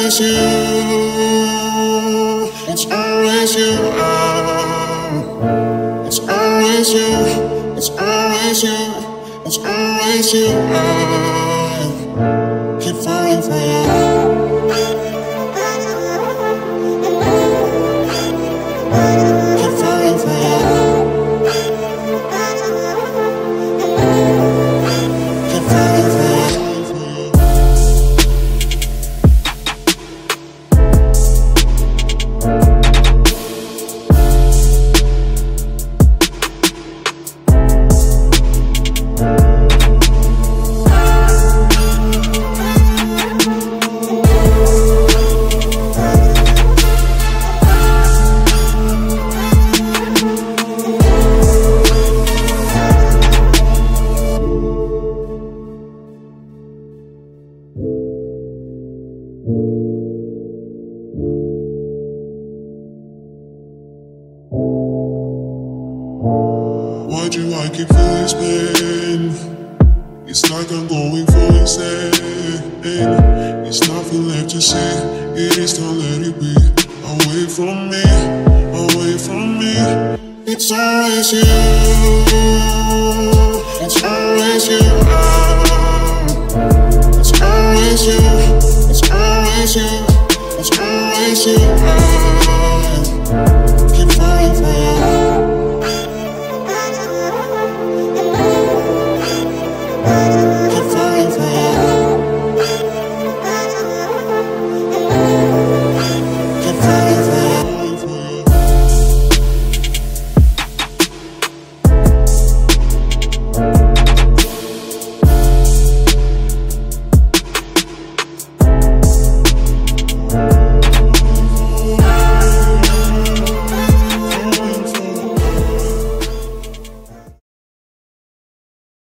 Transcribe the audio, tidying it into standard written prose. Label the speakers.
Speaker 1: always you. It's always you. It's always you. It's always you. It's always you. I keep falling for you. Keep falling for you. Keep falling for you. Why do I keep feeling this pain? It's like I'm going for insane. It's nothing left to say. It is don't let it be. Away from me, away from me. It's always you.